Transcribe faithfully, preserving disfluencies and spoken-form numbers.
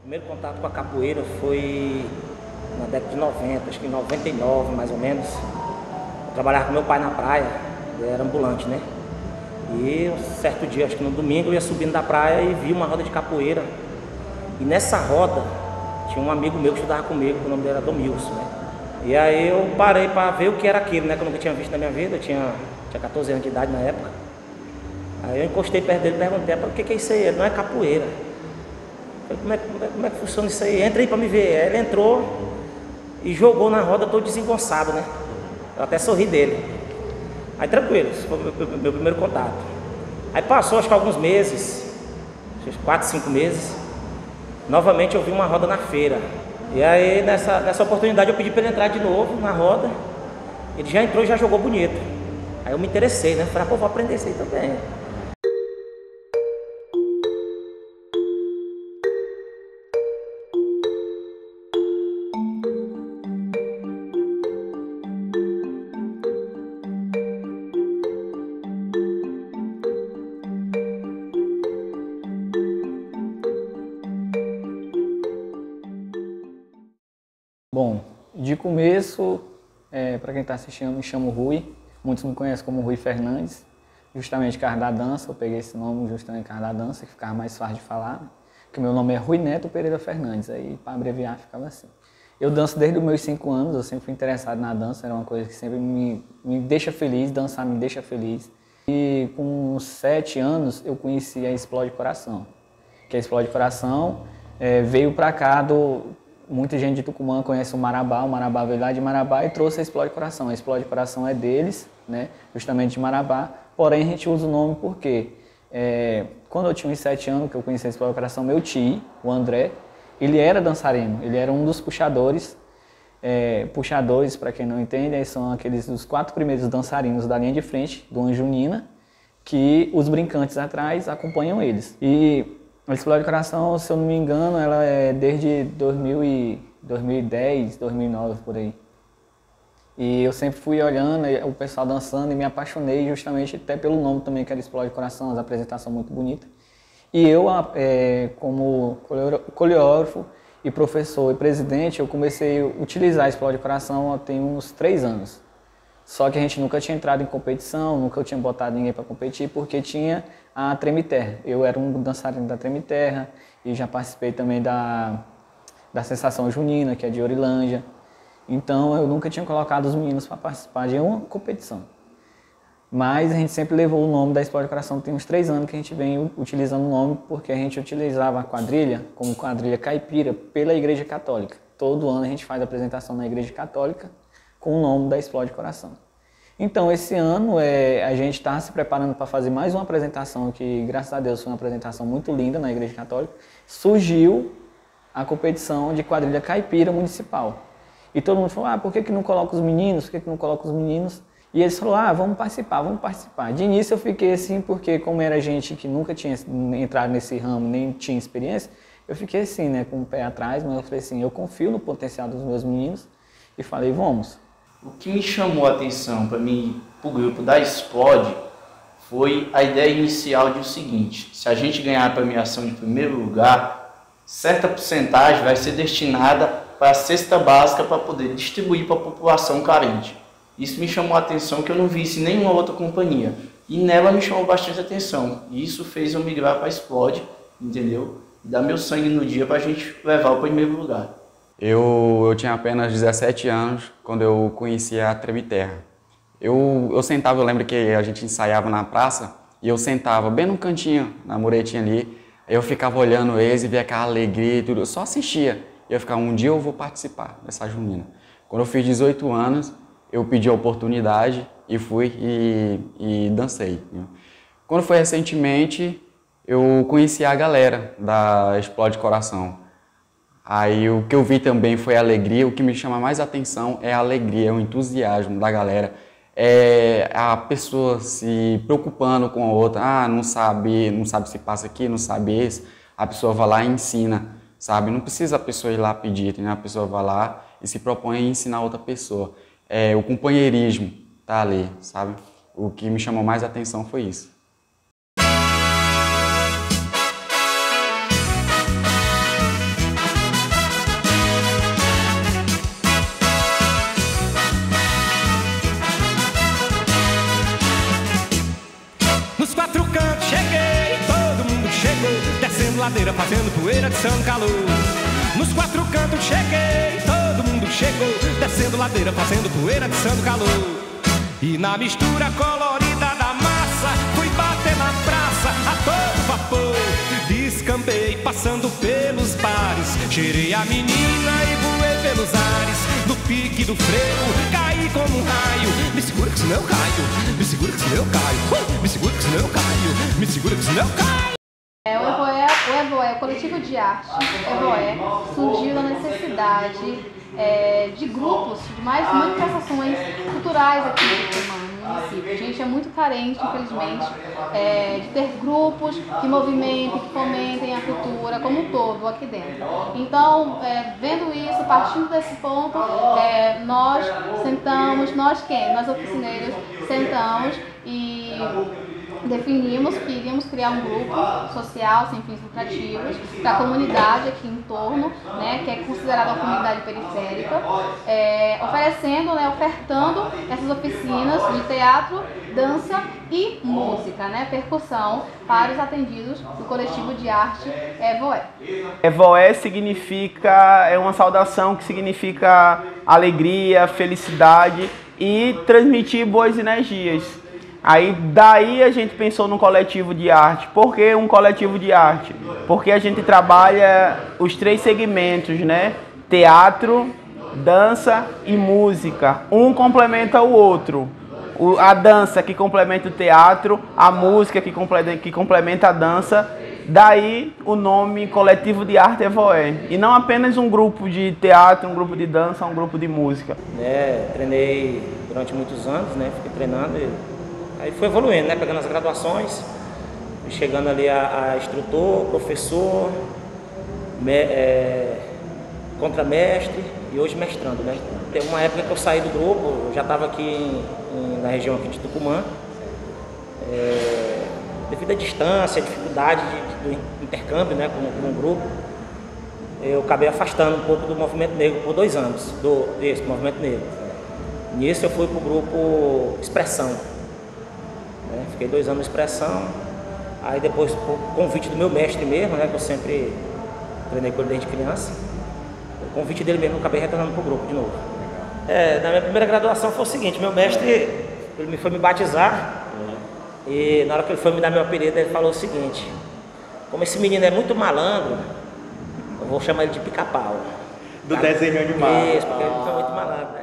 primeiro contato com a capoeira foi na década de noventa, acho que em noventa e nove mais ou menos. Eu trabalhava com meu pai na praia, ele era ambulante, né? E um certo dia, acho que no domingo, eu ia subindo da praia e vi uma roda de capoeira. E nessa roda tinha um amigo meu que estudava comigo, o nome dele era Domilson, né? E aí eu parei para ver o que era aquilo, né? Que eu nunca tinha visto na minha vida, eu tinha, tinha quatorze anos de idade na época. Aí eu encostei perto dele e perguntei, o que, que é isso aí? Ele, não é capoeira. Eu falei, como é, como, é, como é que funciona isso aí? Entra aí para me ver. Aí ele entrou e jogou na roda todo desengonçado, né? Eu até sorri dele. Aí tranquilo, esse foi o meu, meu, meu primeiro contato. Aí passou acho que alguns meses, acho que quatro, cinco meses, novamente eu vi uma roda na feira. E aí nessa, nessa oportunidade eu pedi para ele entrar de novo na roda. Ele já entrou e já jogou bonito. Aí eu me interessei, né? Falei, pô, vou aprender isso aí também. Bom, de começo, é, para quem está assistindo, eu me chamo Rui. Muitos me conhecem como Rui Fernandes, justamente por causa da dança. Eu peguei esse nome justamente por causa da dança, que ficava mais fácil de falar. Porque meu nome é Rui Neto Pereira Fernandes, aí para abreviar ficava assim. Eu danço desde os meus cinco anos, eu sempre fui interessado na dança, era uma coisa que sempre me, me deixa feliz, dançar me deixa feliz. E com sete anos eu conheci a Explode Coração, que a Explode Coração é, veio para cá do... Muita gente de Tucumã conhece o Marabá, o Marabá veio lá de Marabá e trouxe a Explode Coração. A Explode Coração é deles, né, justamente de Marabá, porém a gente usa o nome porque é, quando eu tinha uns sete anos, que eu conheci a Explode Coração, meu tio, o André, ele era dançarino, ele era um dos puxadores. É, puxadores, para quem não entende, são aqueles dos quatro primeiros dançarinos da linha de frente, do Anjunina, que os brincantes atrás acompanham eles. E a Explode Coração, se eu não me engano, ela é desde dois mil e dez, dois mil e nove, por aí. E eu sempre fui olhando o pessoal dançando e me apaixonei justamente até pelo nome também, que era Explode Coração, as apresentações muito bonitas. E eu, é, como coreógrafo e professor e presidente, eu comecei a utilizar a Explode Coração tem uns três anos. Só que a gente nunca tinha entrado em competição, nunca eu tinha botado ninguém para competir, porque tinha a Treme Terra. Eu era um dançarino da Treme Terra e já participei também da, da Sensação Junina, que é de Orilândia. Então eu nunca tinha colocado os meninos para participar de uma competição. Mas a gente sempre levou o nome da Explode Coração, tem uns três anos que a gente vem utilizando o nome, porque a gente utilizava a quadrilha como quadrilha caipira pela Igreja Católica. Todo ano a gente faz a apresentação na Igreja Católica com o nome da Explode Coração. Então, esse ano é, a gente está se preparando para fazer mais uma apresentação que, graças a Deus, foi uma apresentação muito linda na Igreja Católica. Surgiu a competição de quadrilha caipira municipal. E todo mundo falou, ah, por que, que não coloca os meninos? Por que, que não coloca os meninos? E eles falaram, ah, vamos participar, vamos participar. De início eu fiquei assim, porque como era gente que nunca tinha entrado nesse ramo, nem tinha experiência, eu fiquei assim, né, com o pé atrás, mas eu falei assim, eu confio no potencial dos meus meninos e falei, vamos. O que me chamou a atenção para mim, para o grupo da Explode, foi a ideia inicial de o seguinte: se a gente ganhar a premiação de primeiro lugar, certa porcentagem vai ser destinada para a cesta básica para poder distribuir para a população carente. Isso me chamou a atenção, que eu não visse nenhuma outra companhia. E nela me chamou bastante atenção. E isso fez eu migrar para a Explode, entendeu? E dar meu sangue no dia para a gente levar o primeiro lugar. Eu, eu tinha apenas dezessete anos quando eu conheci a Treme Terra. Eu, eu sentava, eu lembro que a gente ensaiava na praça, e eu sentava bem no cantinho, na muretinha ali, eu ficava olhando eles e via aquela alegria e tudo, eu só assistia. E eu ficava, um dia eu vou participar dessa junina. Quando eu fiz dezoito anos, eu pedi a oportunidade e fui e, e dancei. Quando foi recentemente, eu conheci a galera da Explode Coração. Aí o que eu vi também foi a alegria, o que me chama mais atenção é a alegria, o entusiasmo da galera. É a pessoa se preocupando com a outra, ah, não sabe, não sabe se passa aqui, não sabe esse, a pessoa vai lá e ensina, sabe? Não precisa a pessoa ir lá pedir, né? A pessoa vai lá e se propõe a ensinar outra pessoa. É, o companheirismo tá ali, sabe? O que me chamou mais atenção foi isso. ladeira fazendo poeira de São Calor. Nos quatro cantos cheguei, todo mundo chegou, descendo ladeira fazendo poeira de São Calor. E na mistura colorida da massa, fui bater na praça a todo vapor. Descambei passando pelos bares, cheirei a menina e voei pelos ares. No pique do frevo, caí como um raio. Me segura que senão eu caio, me segura que senão eu caio, uh, me segura que senão eu caio, me segura que senão eu caio. É, o Evoé, o Evoé, o coletivo de arte Evoé, surgiu da necessidade é, de grupos, de mais manifestações culturais aqui em Tucumã, no município. A gente é muito carente, infelizmente, é, de ter grupos que movimentem, que fomentem a cultura como um todo aqui dentro. Então, é, vendo isso, partindo desse ponto, é, nós sentamos, nós quem? Nós oficineiros sentamos e definimos que iríamos criar um grupo social sem fins lucrativos para a comunidade aqui em torno, né, que é considerada uma comunidade periférica, é, oferecendo, né, ofertando essas oficinas de teatro, dança e música, né, percussão para os atendidos do coletivo de arte Evoé. Evoé significa, é uma saudação que significa alegria, felicidade e transmitir boas energias. Aí daí a gente pensou no coletivo de arte. Por que um coletivo de arte? Porque a gente trabalha os três segmentos, né? Teatro, dança e música. Um complementa o outro. O, a dança que complementa o teatro, a música que complementa, que complementa a dança. Daí o nome Coletivo de Arte Evoé. E não apenas um grupo de teatro, um grupo de dança, um grupo de música. É, treinei durante muitos anos, né? Fiquei treinando e aí foi evoluindo, né? Pegando as graduações, chegando ali a, a instrutor, professor, me, é, contramestre e hoje mestrando, né? Tem uma época que eu saí do grupo, eu já estava aqui em, em, na região aqui de Tucumã, é, devido à distância, à dificuldade de, do intercâmbio, né, com, com o grupo, eu acabei afastando um pouco do movimento negro por dois anos, do, desse movimento negro. Nisso eu fui para o grupo Expressão. Né? Fiquei dois anos na Expressão, aí depois, por convite do meu mestre mesmo, né, que eu sempre treinei com ele desde criança, o convite dele mesmo, eu acabei retornando para o grupo de novo. É, na minha primeira graduação foi o seguinte, meu mestre ele foi me batizar, e na hora que ele foi me dar meu apelido, ele falou o seguinte: como esse menino é muito malandro, eu vou chamar ele de Pica-Pau. Do desenho animado. Isso, porque ele foi muito malandro.